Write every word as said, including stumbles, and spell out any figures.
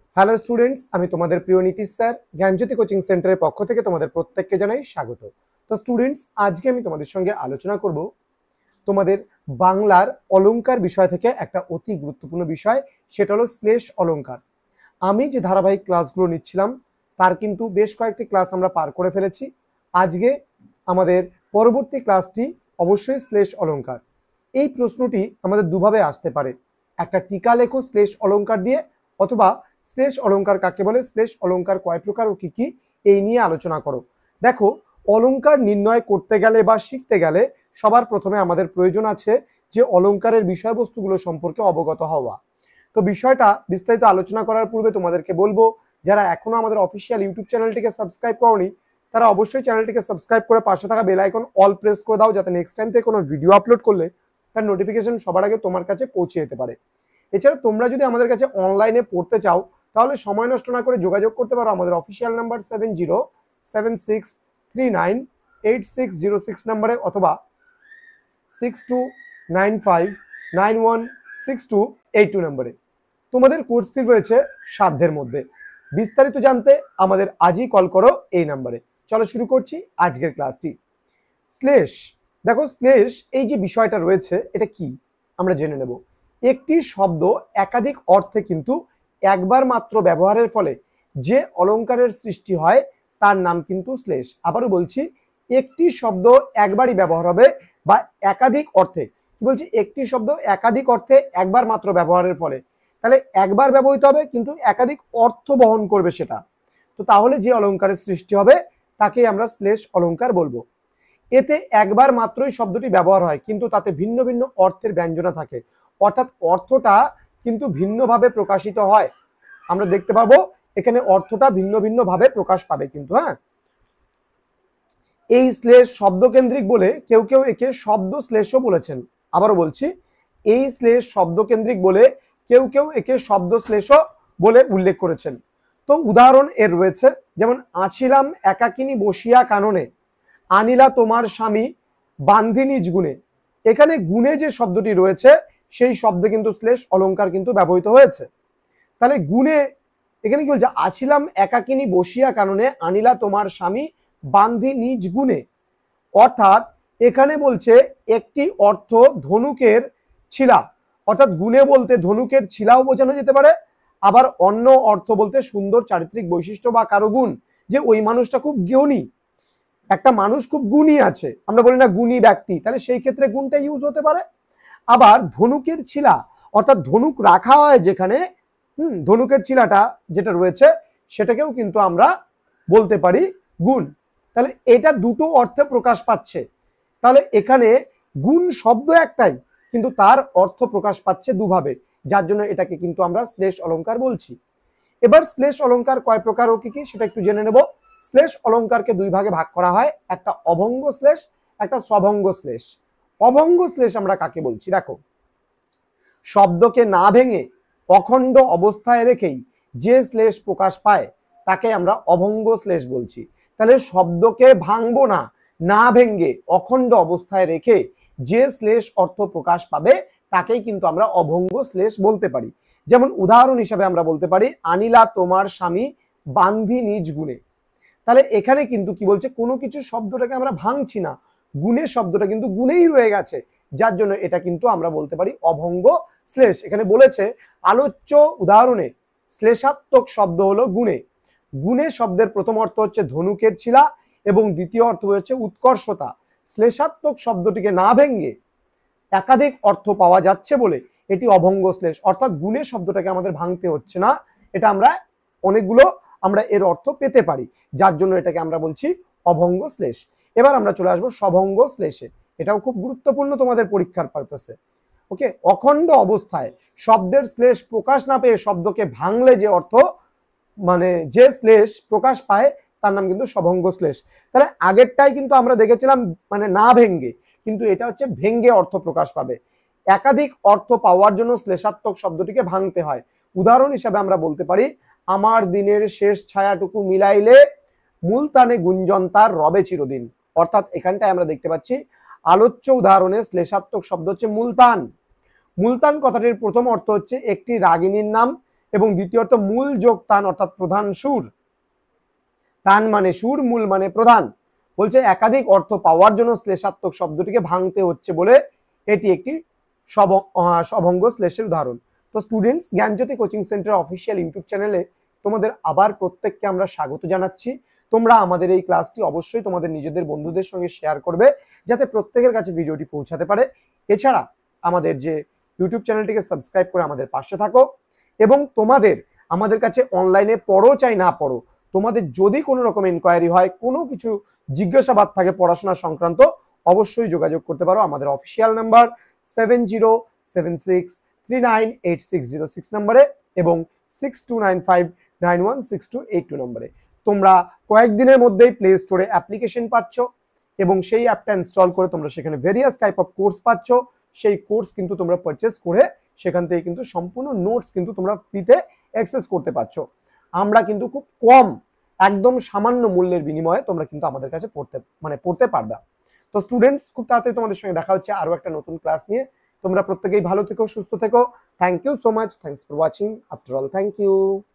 Hello students, আমি তোমাদের প্রিয় নীতিশ স্যার জ্ঞানজ্যোতি কোচিং সেন্টারের পক্ষ থেকে তোমাদের প্রত্যেককে জানাই স্বাগত। তো স্টুডেন্টস, আজকে আমি তোমাদের সঙ্গে আলোচনা করব তোমাদের বাংলার অলংকার বিষয় থেকে একটা অতি গুরুত্বপূর্ণ বিষয়, সেটা হলো শ্লেষ অলংকার। আমি যে ধারাবাহিক ক্লাসগুলো নিচ্ছিলাম তার কিন্তু বেশ কয়েকটি ক্লাস আমরা পার করে ফেলেছি। আজকে আমাদের পরবর্তী ক্লাসটি অবশ্যই শ্লেষ অলংকার। এই প্রশ্নটি আমাদের দুভাবে আসতে পারে, একটা টিকা লেখো শ্লেষ অলংকার দিয়ে, অথবা শ্লেষ অলংকার কাকে বলে, শ্লেষ অলংকার কয় প্রকার ও কি কি, এই নিয়ে আলোচনা করো। দেখো, অলংকার নির্ণয় করতে গেলে বা শিখতে গেলে সবার প্রথমে আমাদের প্রয়োজন আছে যে অলংকারের বিষয়বস্তুগুলো সম্পর্কে অবগত হওয়া। তো বিষয়টা বিস্তারিত আলোচনা করার পূর্বে তোমাদেরকে বলবো, যারা এখনো আমাদের অফিসিয়াল ইউটিউব চ্যানেলটিকে সাবস্ক্রাইব করোনি তারা অবশ্যই চ্যানেলটিকে সাবস্ক্রাইব করে পাশে থাকা বেল আইকন অল প্রেস করে দাও, যাতে নেক্সট টাইম থেকে কোনো ভিডিও আপলোড করলে তার নোটিফিকেশন সবার আগে তোমার কাছে পৌঁছে যেতে পারে। এছাড়া তোমরা যদি আমাদের কাছে অনলাইনে পড়তে চাও তাহলে সময় নষ্ট না করে যোগাযোগ করতে পারো আমাদের official number seven zero seven six three nine eight six zero six নাম্বারে, অথবা six two nine five nine one six two eight two নাম্বারে। তোমাদের কোর্স ফি রয়েছে সাধ্যের মধ্যে। বিস্তারিত জানতে আমাদের আজই কল করো এই নাম্বারে। চলো শুরু করছি আজকের ক্লাসটি। শ্লেষ, দেখো শ্লেষ এই যে বিষয়টা রয়েছে এটা কি আমরা জেনে নেব। একটি শব্দ একাধিক অর্থে কিন্তু একবার মাত্র ব্যবহারের ফলে যে অলংকারের সৃষ্টি হয় তার নাম কিন্তু শ্লেষ। আবারও বলছি, একটি শব্দ একবারই ব্যবহার হবে বা একাধিক অর্থে, কি বলছি, একটি শব্দ একাধিক অর্থে একবার মাত্র ব্যবহারের ফলে, তাহলে একবার ব্যবহৃত হবে কিন্তু একাধিক অর্থ বহন করবে সেটা, তো তাহলে যে অলংকারের সৃষ্টি হবে তাকে আমরা শ্লেষ অলংকার বলবো। এতে একবার মাত্রই শব্দটি ব্যবহার হয় কিন্তু তাতে ভিন্ন ভিন্ন অর্থের ব্যঞ্জনা থাকে, অর্থাৎ অর্থটা কিন্তু ভিন্নভাবে প্রকাশিত হয়। আমরা দেখতে পাবো এখানে অর্থটা ভিন্ন ভিন্ন ভাবে প্রকাশ পাবে কিন্তু। হ্যাঁ, এই শ্লেষ শব্দকেন্দ্রিক বলে কেউ কেউ একে শব্দ শ্লেষও বলেছেন। আবারও বলছি, এই শ্লেষ শব্দকেন্দ্রিক বলে কেউ কেউ একে শব্দ শ্লেষও বলে উল্লেখ করেছেন। তো উদাহরণ এর রয়েছে, যেমন আছিলাম একাকিনী বসিয়া কাননে, আনিলা তোমার স্বামী বান্ধি নিজ গুণে। এখানে গুণে যে শব্দটি রয়েছে সেই শব্দে কিন্তু শ্লেষ অলংকার কিন্তু ব্যবহৃত হয়েছে। তাহলে গুণে এখানে কি বলছে, আছিলাম একাকিনী বসিয়া কাননে, আনিলা তোমার স্বামী বান্ধি নিজ গুণে। অর্থাৎ এখানে বলছে একটি অর্থ ধনুকের ছিলা, অর্থাৎ গুণে বলতে ধনুকের ছিলাও বোঝানো যেতে পারে, আবার অন্য অর্থ বলতে সুন্দর চারিত্রিক বৈশিষ্ট্য বা কারো গুণ, যে ওই মানুষটা খুব জ্ঞানী, একটা মানুষ খুব গুণী আছে, আমরা বলি না গুণী ব্যক্তি, তাহলে সেই ক্ষেত্রে গুণটা ইউজ হতে পারে। আবার ধনুকের ছিলা, অর্থাৎ ধনুক রাখা হয় যেখানে, হুম ধনুকের ছিলাটা যেটা রয়েছে সেটাকেও কিন্তু আমরা বলতে পারি গুণ। তাহলে এটা দুটো অর্থে প্রকাশ পাচ্ছে, তাহলে এখানে গুণ শব্দ একটাই কিন্তু তার অর্থ প্রকাশ পাচ্ছে দুভাবে, যার জন্য এটাকে কিন্তু আমরা শ্লেষ অলংকার বলছি। এবার শ্লেষ অলংকার কয় প্রকার ও কি কি সেটা একটু জেনে নেব। শ্লেষ অলংকারকে দুই ভাগে ভাগ করা হয়, একটা অভঙ্গ শ্লেষ, একটা সভঙ্গ শ্লেষ। অভঙ্গ শ্লেষ আমরা কাকে বলছি, দেখো, শব্দকে না ভেঙে অখণ্ড অবস্থায় রেখেই যে শ্লেষ প্রকাশ পায় তাকে আমরা অভঙ্গ শ্লেষ বলছি। তাহলে শব্দকে ভাঙবো না, না ভেঙে অখণ্ড অবস্থায় রেখে যে শ্লেষ অর্থ প্রকাশ পাবে তাকেই কিন্তু আমরা অভঙ্গ শ্লেষ বলতে পারি। যেমন উদাহরণ হিসাবে আমরা বলতে পারি, আনিলা তোমার স্বামী বান্ধি নিজ গুণে। তাহলে এখানে কিন্তু কি বলছে, কোনো কিছু শব্দটাকে আমরা ভাঙছি না, গুণের শব্দটা কিন্তু গুণেই রয়ে গেছে, যার জন্য এটা কিন্তু আমরা বলতে পারি অভঙ্গ শ্লেষ। এখানে বলেছে আলোচ্য উদাহরণে শ্লেষাত্মক শব্দ হলো গুণে। গুণে শব্দের প্রথম অর্থ হচ্ছে ধনুকের ছিলা এবং দ্বিতীয় অর্থ হচ্ছে উৎকর্ষতা। শ্লেষাত্মক শব্দটিকে না ভেঙে একাধিক অর্থ পাওয়া যাচ্ছে বলে এটি অভঙ্গ শ্লেষ, অর্থাৎ গুণে শব্দটাকে আমাদের ভাঙতে হচ্ছে না, এটা আমরা অনেকগুলো আমরা এর অর্থ পেতে পারি, যার জন্য এটাকে আমরা বলছি অভঙ্গ শ্লেষ। এবার আমরা চলে আসবো সভঙ্গ শ্লেষে, এটাও খুব গুরুত্বপূর্ণ তোমাদের পরীক্ষার পারপাসে। ওকে, অখণ্ড অবস্থায় শব্দের শ্লেষ প্রকাশ না পেয়ে শব্দকে ভাঙলে যে অর্থ মানে যে শ্লেষ প্রকাশ পায় তার নাম কিন্তু সভঙ্গ শ্লেষ। তাহলে আগেরটাই কিন্তু আমরা দেখেছিলাম মানে না ভেঙ্গে, কিন্তু এটা হচ্ছে ভেঙ্গে অর্থ প্রকাশ পাবে। একাধিক অর্থ পাওয়ার জন্য শ্লেষাত্মক শব্দটিকে ভাঙতে হয়। উদাহরণ হিসাবে আমরা বলতে পারি, আমার দিনের শেষ ছায়াটুকু মিলাইলে মূলতানে গুঞ্জন তার রবে চিরদিন। অর্থাৎ এখানটায় আমরা দেখতে পাচ্ছি আলোচ্য উদাহরণে শ্লেষাত্মক শব্দ হচ্ছে মুলতান। মুলতান কথাটির প্রথম অর্থ হচ্ছে একটি রাগিনীর নাম, এবং দ্বিতীয় অর্থ মূল যোগ তান অর্থাৎ প্রধান সুর। তান মানে সুর, মূল মানে প্রধান। বলছে একাধিক অর্থ পাওয়ার জন্য শ্লেষাত্মক শব্দটিকে ভাঙতে হচ্ছে বলে এটি একটি সভঙ্গ শ্লেষের উদাহরণ। তো students, Gyanjyoti coaching centre official YouTube চ্যানেলে তোমাদের আবার প্রত্যেককে আমরা স্বাগত জানাচ্ছি। তোমরা আমাদের এই ক্লাসটি অবশ্যই তোমাদের নিজেদের বন্ধুদের সঙ্গে শেয়ার করবে যাতে প্রত্যেকের কাছে ভিডিওটি পৌঁছাতে পারে। এছাড়া আমাদের যে ইউটিউব চ্যানেলটিকে সাবস্ক্রাইব করে আমাদের পাশে থাকো এবং তোমাদের আমাদের কাছে অনলাইনে পড়ো চাই না পড়ো, তোমাদের যদি কোনো রকম ইনকোয়ারি হয়, কোনো কিছু জিজ্ঞাসাবাদ থাকে পড়াশোনা সংক্রান্ত, অবশ্যই যোগাযোগ করতে পারো আমাদের official number seven zero seven six three nine eight six zero six নম্বরে এবং six two nine five nine one six two eight two নম্বরে। তোমরা কয়েকদিনের মধ্যেই প্লে স্টোরে অ্যাপ্লিকেশন পাচ্ছ এবং সেই অ্যাপটা ইনস্টল করে তোমরা সেখানে ভেরিয়াস টাইপ অফ কোর্স পাচ্ছ। সেই কোর্স কিন্তু তোমরা পারচেস করে সেখান থেকে কিন্তু সম্পূর্ণ নোটস কিন্তু তোমরা ফ্রিতে অ্যাক্সেস করতে পারছো। আমরা কিন্তু খুব কম, একদম সামান্য মূল্যের বিনিময়ে তোমরা কিন্তু আমাদের কাছে পড়তে মানে পড়তে পারবে। তো স্টুডেন্টস, খুব তাড়াতাড়ি তোমাদের সঙ্গে দেখা হচ্ছে আরো একটা নতুন ক্লাস নিয়ে। তোমরা প্রত্যেকেই ভালো থেকো, সুস্থ থেকো। Thank you so much. Thanks for watching. After all, thank you.